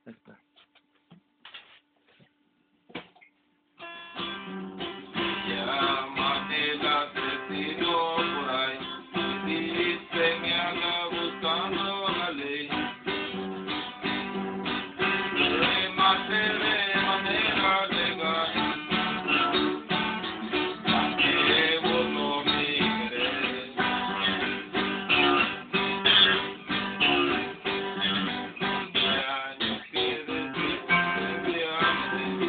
Ahí está. Llámate la asesino por ahí, dice que anda buscando la ley. Remate de manera legal, para que vos no migres. De años que desde tu viaje,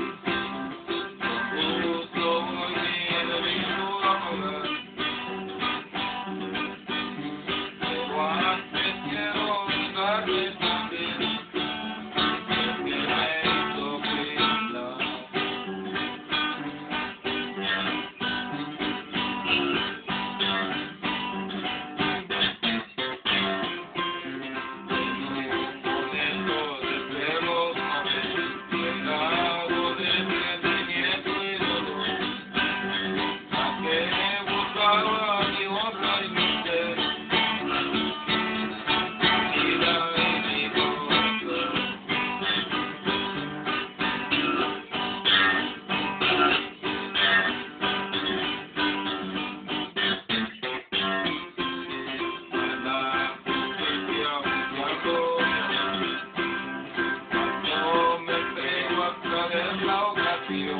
la ocasión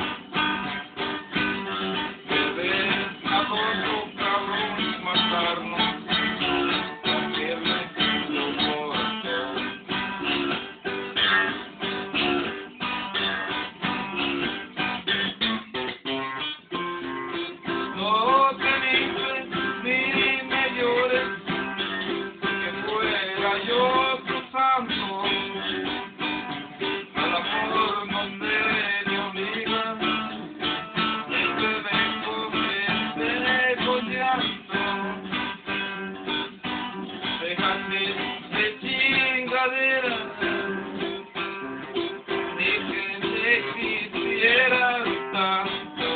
de ver a otro cabrón matarnos, hacerle su corazón. No te dices ni me llores, que fuera yo tu santo, al amor no me obliga, este vengo con llanto, déjate de chingaderas, ni que te quisieras tanto.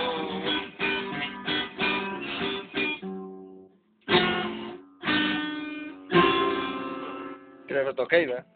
Creo que toqué, ¿verdad?